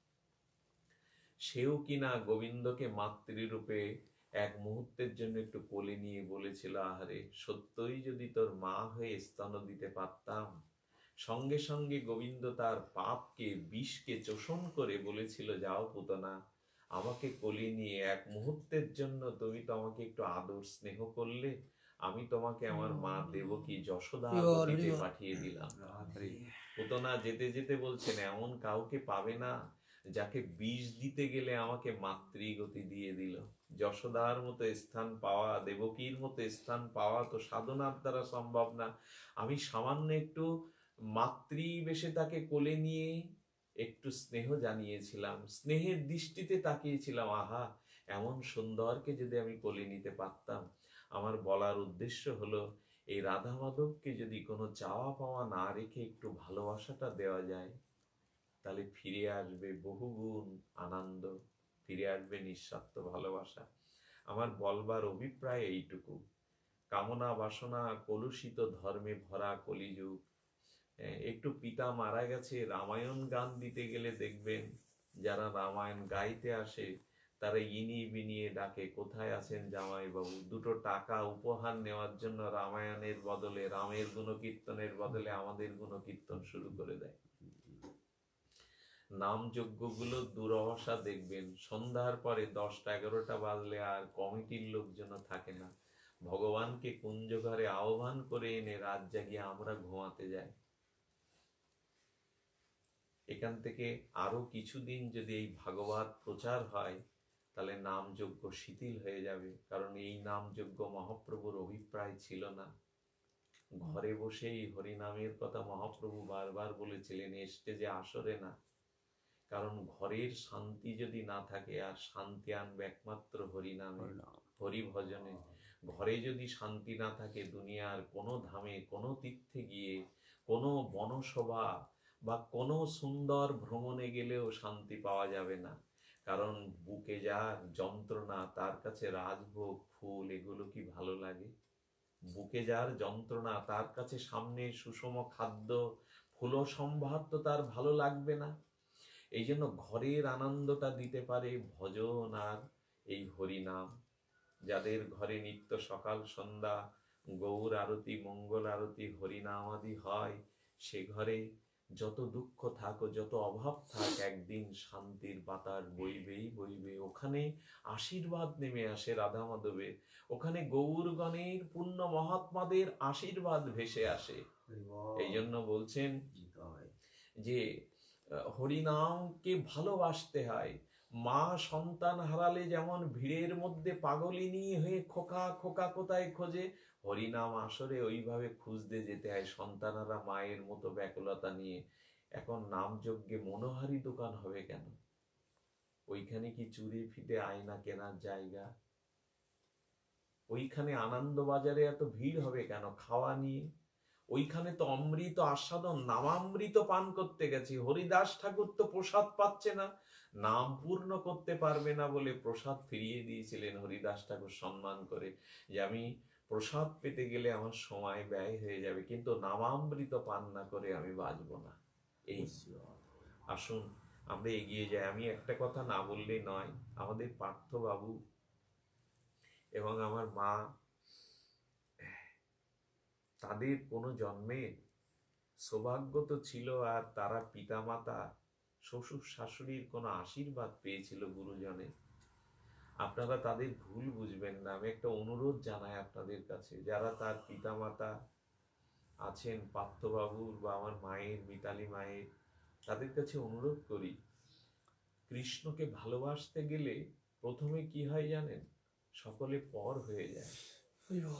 সেও কিনা গোবিন্দকে মাতৃরূপে এক মুহূর্তের জন্য একটু কোলে নিয়ে বলেছিল, আহারে সত্যই যদি তোর মা হয়ে স্তন দিতে পারতাম। সঙ্গে সঙ্গে গোবিন্দ তার পাপকে, বিষকে চোষণ করে বলেছিল, যাও পুতনা, আমাকে কোলে নিয়ে এক মুহূর্তের জন্য তুমি তো আমাকে একটু আদর স্নেহ করলে, আমি তোমাকে আমার মা দেবকী যশোদা গতিতে পাঠিয়ে দিলাম। পুতনা যেতে যেতে বলছেন, এমন কাউকে পাবে না যাকে বিষ দিতে গেলে আমাকে মাতৃগতি দিয়ে দিল। যশোদার মতো স্থান পাওয়া, দেবকীর মতো স্থান পাওয়া তো সাধনার দ্বারা সম্ভব না। আমি সামান্য একটু মাতৃবেশে তাকে কোলে নিয়ে একটু স্নেহ জানিয়েছিলাম, স্নেহের দৃষ্টিতে তাকিয়েছিলাম, আহা এমন সুন্দরকে যদি আমি কোলে নিতে পারতাম। আমার বলার উদ্দেশ্য হলো, এই রাধা মাধবকে যদি কোনো চাওয়া পাওয়া না রেখে একটু ভালোবাসাটা দেওয়া যায়, তাহলে ফিরে আসবে বহুগুণ আনন্দ, ফিরে আসবে নিঃস্বার্থ ভালোবাসা। আমার বলবার অভিপ্রায় এইটুকু। কামনা বাসনা কলুষিত ধর্মে ভরা কলিযুগ। একটু পিতা মারা গেছে, রামায়ণ গান দিতে গেলে দেখবেন যারা রামায়ণ গাইতে আসে তারা ইনি বিনিয়ে ডাকে, কোথায় আছেন জামাইবাবু। দুটো টাকা উপহার নেওয়ার জন্য রামায়ণের বদলে, রামের গুণকীর্তনের বদলে আমাদের গুণকীর্তন শুরু করে দেয়। নাম যজ্ঞগুলো দুরবস্থা দেখবেন, সন্ধ্যার পরে 10টা 11টা বাজলে আর কমিটির লোকজন থাকে না। ভগবানকে কুঞ্জ ঘরে আহ্বান করে এনে রাত জাগিয়ে আমরা ঘুমাতে যাই। এখান থেকে আরো কিছুদিন যদি এই ভাগবত প্রচার হয়, তাহলে নামযজ্ঞ শিথিল হয়ে যাবে। কারণ এই নামযজ্ঞ মহাপ্রভুর অভিপ্রায় ছিল না। ঘরে বসেই হরিনামের কথা মহাপ্রভু বারবার বলেছিলেন, স্টেজে আসরে না। কারণ ঘরের শান্তি যদি না থাকে, আর শান্তি আনবে একমাত্র হরিনামে, হরি ভজনে। ঘরে যদি শান্তি না থাকে, দুনিয়ার কোনো ধামে, কোনো তীর্থে গিয়ে, কোনো বনসভা বা কোনো সুন্দর ভ্রমণে গেলেও শান্তি পাওয়া যাবে না। কারণ বুকে যার যন্ত্রণা, তার কাছে রাজভোগ ফুল এগুলো কি ভালো লাগে? বুকে যার যন্ত্রণা, তার কাছে সামনে সুষম খাদ্য ফুল সম্ভার তো তার ভালো লাগবে না। এই জন্য ঘরের আনন্দটা দিতে পারে ভজন আর এই হরিনাম। যাদের ঘরে নিত্য সকাল সন্ধ্যা গৌর আরতি, মঙ্গল আরতি, হরিনাম আদি হয়, সে ঘরে যত দুঃখ থাক ও যত অভাব থাক, একদিন শান্তির বাতাস বইবেই বইবে। ওখানে আশীর্বাদ নেমে আসে রাধা মাধবের, ওখানে গৌরগণের পুণ্য মহাত্মাদের আশীর্বাদ ভেসে আসে। এই জন্য বলছেন যে হরিনামকে ভালোবাসতে হয়। মা সন্তান হারালে যেমন ভিড়ের মধ্যে পাগলিনী হয়ে খোকা খোকা কোথায় খোঁজে, হরিনাম আসরে ওইভাবে খুঁজতে যেতে হয় সন্তানারা মায়ের মতো ব্যাকুলতা নিয়ে। এখন নামযজ্ঞে মনোহারি দোকান হবে কেন? ওইখানে কি চুরি ফিতে আয়না কেনার জায়গা? ওইখানে আনন্দ বাজারে এত ভিড় হবে কেন খাওয়া নিয়ে? ওইখানে তো অমৃত আস্বাদন, নামামৃত পান করতে গেছি। হরিদাস ঠাকুর তো প্রসাদ পাচ্ছে না, নাম পূর্ণ করতে পারবে না বলে প্রসাদ ফিরিয়ে দিয়েছিলেন হরিদাস ঠাকুর সম্মান করে, যে আমি প্রসাদ পেতে গেলে আমার সময় ব্যয় হয়ে যাবে, কিন্তু নামামৃত পান না করে আমি বাঁচবো না। এই আসুন আমরা এগিয়ে যাই। আমি একটা কথা না বললেই নয়, আমাদের পার্থবাবু এবং আমার মা, তাদের কোনো জন্মে সৌভাগ্য তো ছিল, আর তারা পিতামাতা শ্বশুর শাশুড়ির কোনো আশীর্বাদ পেয়েছিল গুরুজনের। আপনারা তাদের ভুল বুঝবেন না। আমি একটা অনুরোধ জানাই আপনাদের কাছে, যারা তার পিতামাতা আছেন, পার্থবাবুর বা আমার মায়ের, মিতালি মায়ের, তাদের কাছে অনুরোধ করি, কৃষ্ণকে ভালোবাসতে গেলে প্রথমে কি হয় জানেন? সকলে পর হয়ে যায়।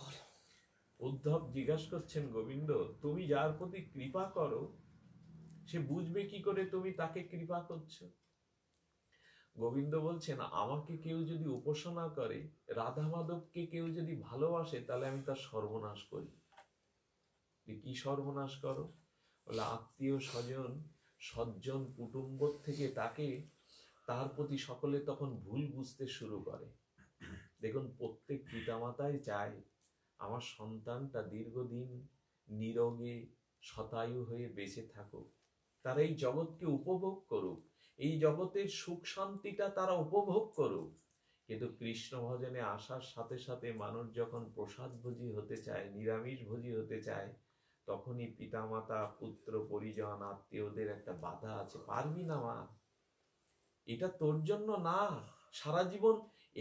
উদ্ধব জিজ্ঞাসা করছেন, গোবিন্দ তুমি যার প্রতি কৃপা করো সে বুঝবে কি করে তুমি তাকে কৃপা করছো? গোবিন্দ বলছেন, আমাকে কেউ যদি উপাসনা করে, রাধা মাধবকে কেউ যদি ভালোবাসে, তাহলে আমি তার সর্বনাশ করি। কি সর্বনাশ করো? বলে আত্মীয় স্বজন, সজ্জন কুটুম্ব থেকে তাকে, তার প্রতি সকলে তখন ভুল বুঝতে শুরু করে। দেখুন, প্রত্যেক পিতামাতাই চায় আমার সন্তানটা দীর্ঘদিন নিরোগে শতায়ু হয়ে বেঁচে থাকুক, তারা এই জগৎকে উপভোগ করুক, এই জগতের সুখ শান্তিটা তারা উপভোগ করুক। কিন্তু কৃষ্ণ ভজনে আসার সাথে সাথে মানুষ যখন প্রসাদ ভোজী হতে চায়, নিরামিষ ভোজী হতে চায়, তখনই পিতামাতা, পুত্র, পরিজন, আত্মীয়দের একটা বাধা আছে। পারবি না মা, এটা তোর জন্য না। সারা জীবন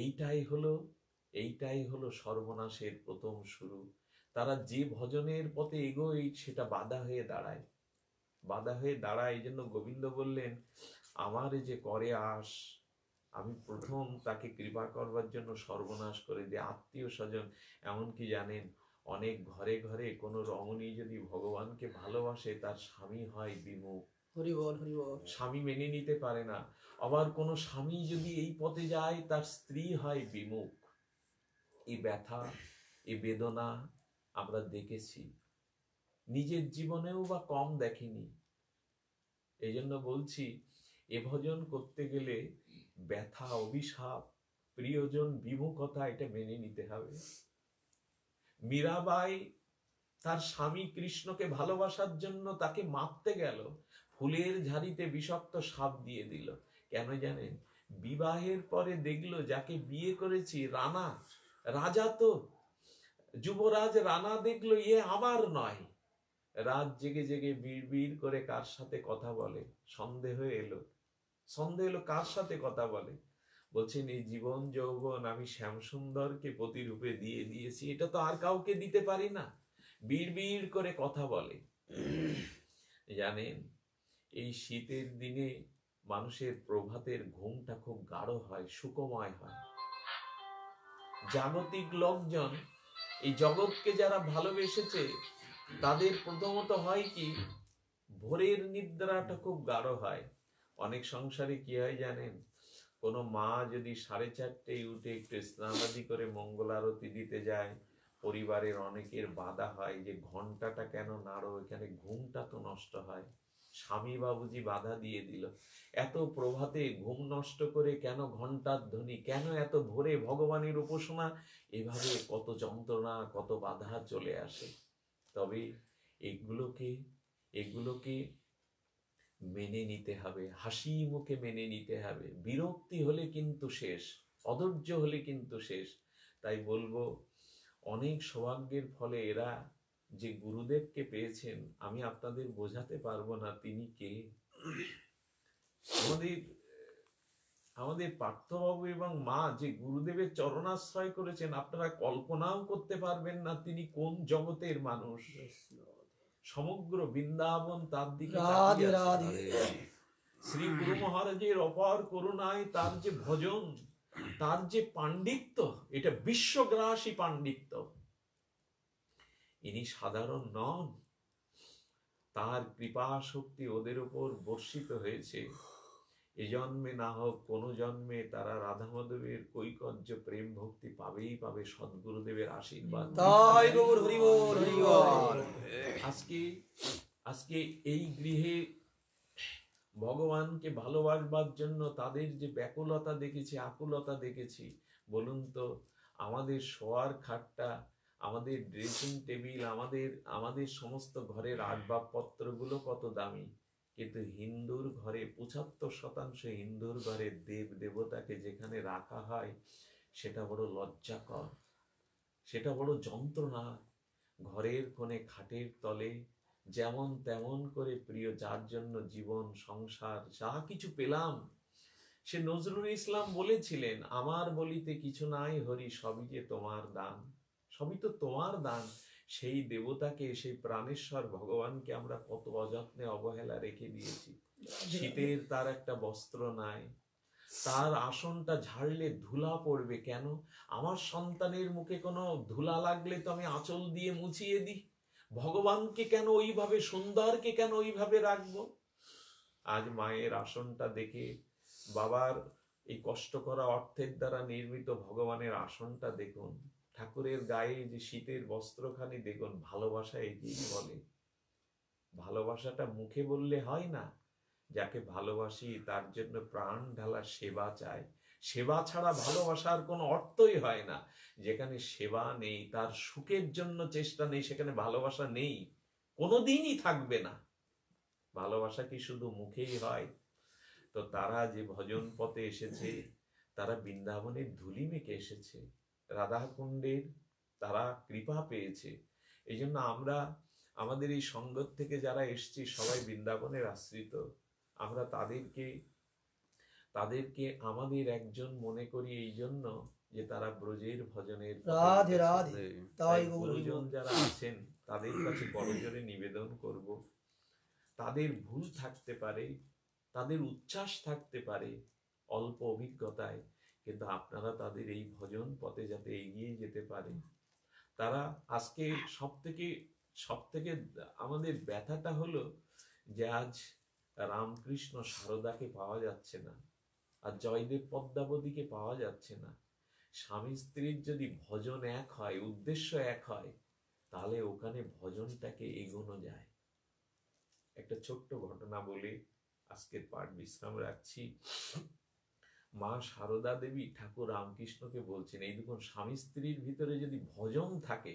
এইটাই হলো সর্বনাশের প্রথম শুরু। তারা যে ভজনের পথে এগোয়, সেটা বাধা হয়ে দাঁড়ায়। এই জন্য গোবিন্দ বললেন, আমার যে করে আস, আমি প্রথম তাকে কৃপা করবার জন্য সর্বনাশ করে দিই। আত্মীয় স্বজন, এমনকি জানেন, অনেক ঘরে ঘরে কোনো রমণী যদি ভগবানকে ভালোবাসে, তার স্বামী হয় বিমুখ। হরি বল, হরি বল। স্বামী মেনে নিতে পারে না। আবার কোনো স্বামী যদি এই পথে যায়, তার স্ত্রী হয় বিমুখ। এই ব্যথা, এই বেদনা আমরা দেখেছি, নিজের জীবনেও বা কম দেখিনি। এই জন্য বলছি, এ ভজন করতে গেলে ব্যথা, অভিশাপ, প্রিয়জন বিমুখতা, এটা মেনে নিতে হবে। মীরাবাই তার স্বামী কৃষ্ণকে ভালোবাসার জন্য তাকে মারতে গেল, ফুলের ঝাড়িতে বিষাক্ত সাপ দিয়ে দিল। কেন জানেন? বিবাহের পরে দেখলো যাকে বিয়ে করেছি রানা, রাজা তো, যুবরাজ রানা, দেখলো ইয়ে আমার নয়। রাত জেগে জেগে বিড় করে কার সাথে কথা বলে, সন্দেহ এলো কার সাথে কথা বলে। বলছেন, এই জীবন যৌবন আমি শ্যামসুন্দরকে প্রতিরূপে দিয়ে দিয়েছি, এটা তো আর কাউকে দিতে পারি না। বিড় করে কথা বলে। জানেন, এই শীতের দিনে মানুষের প্রভাতের ঘুমটা খুব গাঢ় হয়, সুখময় হয়। জাগতিক লোকজন, এই জগৎকে যারা ভালোবেসেছে, তাদের প্রথমত হয় কি, ভোরের নিদ্রাটা খুব গাঢ় হয়। অনেক সংসারে কি হয় জানেন, কোনো মা যদি 4:30 উঠে একটু স্নানাদি করে মঙ্গল আরতি দিতে যায়, পরিবারের অনেকের বাধা হয় যে ঘন্টাটা কেন নাড়ো, এখানে ঘুমটা তো নষ্ট হয়। স্বামী বাবুজি বাধা দিয়ে দিল, এত প্রভাতে ঘুম নষ্ট করে কেন ঘন্টার ধ্বনি, কেন এত ভোরে ভগবানের উপাসনা। এভাবে কত যন্ত্রণা, কত বাধা চলে আসে। তবে এগুলোকে মেনে নিতে হবে, হাসি মুখে মেনে নিতে হবে। বিরক্তি হলে কিন্তু শেষ, অধৈর্য হলে কিন্তু শেষ। তাই বলবো, অনেক সৌভাগ্যের ফলে এরা যে গুরুদেবকে পেয়েছেন, আমি আপনাদের বোঝাতে পারবো না তিনি কে। আমাদের পার্থবাবু এবং মা যে গুরুদেবের চরণাশ্রয় করেছেন, আপনারা কল্পনাও করতে পারবেন না তিনি কোন জগতের মানুষ। সমগ্র বৃন্দাবন তার দিকে তাকিয়ে আছে। শ্রী গুরু মহারাজের অপার করুণায় তার যে ভজন, তার যে পাণ্ডিত্য, এটা বিশ্বগ্রাসী পাণ্ডিত্য। ইনি সাধারণ নন। তার কৃপা শক্তি ওদের উপর বর্ষিত হয়েছে। এ জন্মে না হোক কোন জন্মে তারা রাধা মাধবের কৈকর্য প্রেম ভক্তি পাবেই পাবে, সদ্গুরুদেবের আশীর্বাদ। আজকে এই গৃহে ভগবানকে ভালোবাসবার জন্য তাদের যে ব্যাকুলতা দেখেছি, আকুলতা দেখেছি, বলুন তো, আমাদের শোয়ার খাটটা, আমাদের ড্রেসিং টেবিল, আমাদের সমস্ত ঘরের আসবাবপত্রগুলো কত দামি, কিন্তু হিন্দুর ঘরে 75% হিন্দুর ঘরে দেব দেবতাকে যেখানে রাখা হয়, সেটা বড় লজ্জাকর, সেটা বড় যন্ত্রণা। ঘরের কোণে খাটের তলে যেমন তেমন করে প্রিয়, যার জন্য জীবন সংসার যা কিছু পেলাম, সে নজরুল ইসলাম বলেছিলেন, আমার বলিতে কিছু নাই হরি, সবই যে তোমার দান। সবই তো তোমার দান। সেই দেবতাকে, সেই প্রাণেশ্বর ভগবানকে আমরা কত অযত্নে অবহেলা রেখে দিয়েছি। শীতের তার একটা বস্ত্র নাই, তার আসনটা ঝাড়লে ধুলা পড়বে কেন? আমার সন্তানের মুখে কোনো ধুলা লাগলে তো আমি আঁচল দিয়ে মুছিয়ে দিই। ভগবানকে কেন ওইভাবে, সুন্দরকে কেন ওইভাবে রাখবো? আজ মায়ের আসনটা দেখে, বাবার এই কষ্ট করা অর্থের দ্বারা নির্মিত ভগবানের আসনটা দেখুন, ঠাকুরের গায়ে যে শীতের বস্ত্রখানি দেখুন, ভালোবাসা একেই বলে। ভালোবাসাটা মুখে বললে হয় না। যাকে ভালোবাসি তার জন্য প্রাণ ঢালা সেবা চাই। সেবা ছাড়া ভালোবাসার কোনো অর্থই হয় না। যেখানে সেবা নেই, তার সুখের জন্য চেষ্টা নেই, সেখানে ভালোবাসা নেই, কোনোদিনই থাকবে না। ভালোবাসা কি শুধু মুখেই হয়? তো তারা যে ভজন পথে এসেছে, তারা বৃন্দাবনের ধুলি মেখে এসেছে, রাধাকুণ্ডের তারা কৃপা পেয়েছে। এই জন্য আমরা আমাদের এই সঙ্গত থেকে যারা এসছি সবাই বৃন্দাবনের আশ্রিত। আমরা তাদেরকে আমাদের একজন মনে করি এই জন্য যে তারা ব্রজের ভজনের পথে রাধে এসেছে। রাধে। তাই তাই গৌর গুরুজন যারা আছেন তাদের কাছে করজোড়ে নিবেদন করব, তাদের ভুল থাকতে পারে, তাদের উচ্ছ্বাস থাকতে পারে অল্প অভিজ্ঞতায়, কিন্তু আপনারা তাদের এই ভজন পথে যাতে এগিয়ে যেতে পারে। তারা আজকে সব থেকে আমাদের ব্যথাটা হলো যে আজ রামকৃষ্ণ সারদাকে পাওয়া যাচ্ছে না, আর জয়দেব পদ্মাবতীকে পাওয়া যাচ্ছে না। স্বামী স্ত্রীর যদি ভজন এক হয়, উদ্দেশ্য এক হয়, তাহলে ওখানে ভজনটাকে এগোনো যায়। একটা ছোট্ট ঘটনা বলে আজকের পাঠ বিশ্রাম রাখছি। মা সারদা দেবী ঠাকুর রামকৃষ্ণকে বলছেন, এই দেখুন স্বামী স্ত্রীর ভিতরে যদি ভজন থাকে,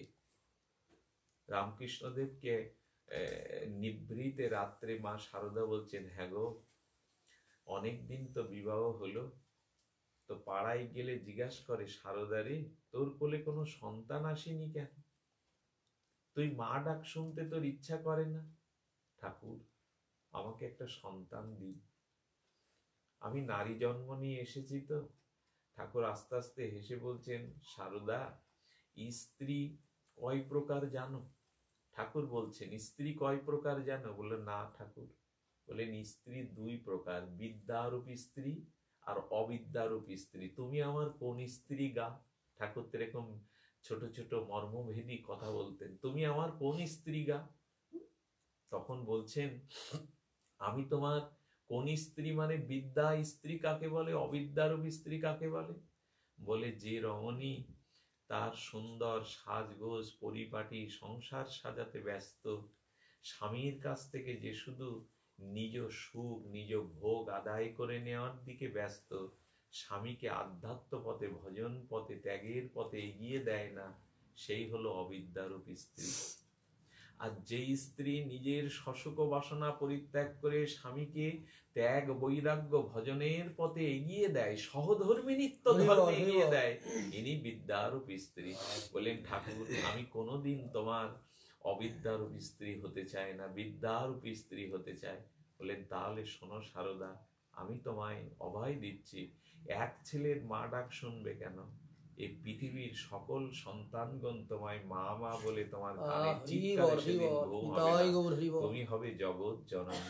রামকৃষ্ণদেবকে নিভৃতে রাত্রে মা সারদা বলছেন, হ্যাঁ গো, অনেকদিন তো বিবাহ হলো, তো পাড়ায় গেলে জিজ্ঞাসা করে, সারদারে তোর কোলে কোনো সন্তান আসেনি কেন? তুই মা ডাক শুনতে তোর ইচ্ছা করে না? ঠাকুর, আমাকে একটা সন্তান দিন, আমি নারী জন্ম নিয়ে এসেছি তো। ঠাকুর আস্তে আস্তে হেসে বলছেন, সারদা, স্ত্রী কয় প্রকার জানো? ঠাকুর বলছেন, স্ত্রী কয় প্রকার জানো? বললেন, না ঠাকুর। বললেন, স্ত্রী দুই প্রকার, বিদ্যারূপী স্ত্রী আর অবিদ্যারূপী স্ত্রী। তুমি আমার কোন স্ত্রী গা? ঠাকুর তো এরকম ছোট ছোট মর্মভেদী কথা বলতেন, তুমি আমার কোন স্ত্রী গা? তখন বলছেন, আমি তোমার কোন স্ত্রী মানে বিদ্যা স্ত্রী কাকে বলে, অবিদ্যারূপী স্ত্রী কাকে বলে? বলে, যে রমণী তার সুন্দর সাজগোজ পরিপাটি সংসার সাজাতে ব্যস্ত, স্বামীর কাছ থেকে যে শুধু নিজ সুখ নিজ ভোগ আদায় করে নেওয়ার দিকে ব্যস্ত, স্বামীকে আধ্যাত্ম পথে ভজন পথে ত্যাগের পথে এগিয়ে দেয় না, সেই হলো অবিদ্যারূপী স্ত্রী। আর যেই স্ত্রী নিজের শশক বাসনা পরিত্যাগ করে স্বামীকে ত্যাগ বৈরাগ্য ভজনের পথে এগিয়ে দেয়, সহধর্মিণীত্ব ধর্মে এগিয়ে দেয়, ইনি বিদ্যারূপী স্ত্রী। বলেন, ঠাকুর, আমি কোনোদিন তোমার অবিদ্যারূপী স্ত্রী হতে চাই না, বিদ্যারূপী স্ত্রী হতে চাই। বলেন, তাহলে শোনো সারদা, আমি তোমায় অভয় দিচ্ছি, এক ছেলের মা ডাক শুনবে কেন? এই পৃথিবীর সকল সন্তানগণ তোমায় মা মা বলে তোমার কানে চিৎকারে সেদিন ঘুম হবে না, তুমি হবে জগৎ জননী।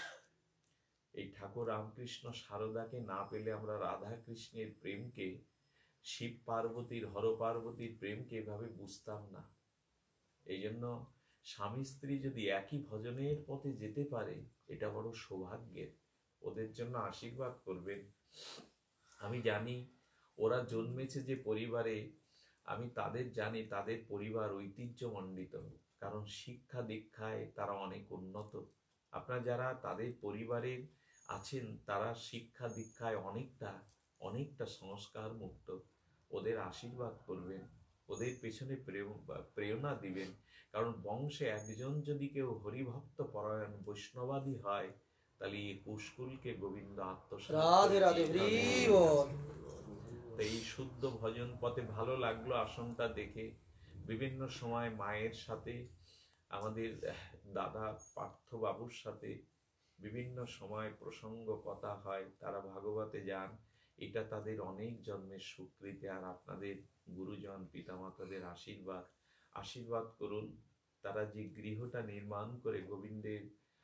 এই ঠাকুর রামকৃষ্ণ সারদাকে না পেলে আমরা রাধা কৃষ্ণের প্রেমকে, শিব পার্বতীর হর পার্বতীর প্রেমকে এভাবে বুঝতাম না। এই জন্য স্বামী স্ত্রী যদি একই ভজনের পথে যেতে পারে, এটা বড় সৌভাগ্যের। ওদের জন্য আশীর্বাদ করবেন। আমি জানি ওরা জন্মেছে যে পরিবারে, আমি তাদের জানি তাদের পরিবার ঐতিহ্যমণ্ডিত, কারণ শিক্ষা দীক্ষায় তারা অনেক উন্নত। আপনারা যারা তাদের পরিবারের আছেন, তারা শিক্ষা দীক্ষায় অনেকটা সংস্কার মুক্ত। ওদের আশীর্বাদ করবেন, ওদের পেছনে প্রেরণা দিবেন, কারণ বংশে একজন যদি কেউ হরিভক্ত পরায়ণ বৈষ্ণবাদী হয়, তাহলে এই কুশকুলকে গোবিন্দ আত্মসাৎ রাধে করে রাধে, দিয়ে হরি থাকেন। বল। তো এই শুদ্ধ ভজন পথে ভালো লাগলো আসনটা দেখে। বিভিন্ন সময় মায়ের সাথে, আমাদের দাদা পার্থবাবুর সাথে বিভিন্ন সময় প্রসঙ্গ কথা হয়, তারা ভাগবতে যান, এটা তাদের অনেক জন্মের স্বীকৃতি। আর আপনাদের গুরুজন পিতামাতাদের আশীর্বাদ করুন। তারা যে গৃহটা নির্মাণ করে গোবিন্দের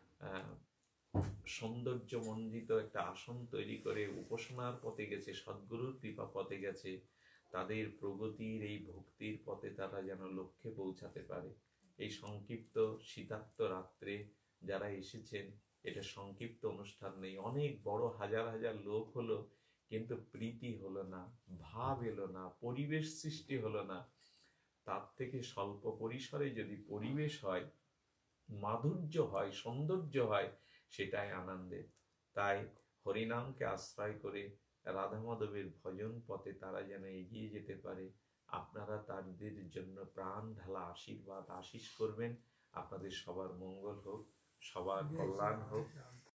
সৌন্দর্য মণ্ডিত একটা আসন তৈরি করে উপাসনার পথে গেছে, সদ্গুরুর কৃপা পথে গেছে, তাদের প্রগতির এই ভক্তির পথে তারা যেন লক্ষ্যে পৌঁছাতে পারে। এই সংক্ষিপ্ত শীতাক্ত রাত্রে যারা এসেছেন, এটা সংক্ষিপ্ত অনুষ্ঠান নেই, অনেক বড় হাজার হাজার লোক হলো, কিন্তু প্রীতি হলো না, ভাব এলো না, পরিবেশ সৃষ্টি হলো না। তার থেকে স্বল্প পরিসরে যদি পরিবেশ হয়, মাধুর্য হয়, সৌন্দর্য হয়, সেটাই আনন্দের। তাই হরিনামকে আশ্রয় করে রাধা মাধবের ভজন পথে তারা যেন এগিয়ে যেতে পারে, আপনারা তাদের জন্য প্রাণ ঢালা আশীর্বাদ আশিস করবেন। আপনাদের সবার মঙ্গল হোক, সবার কল্যাণ হোক।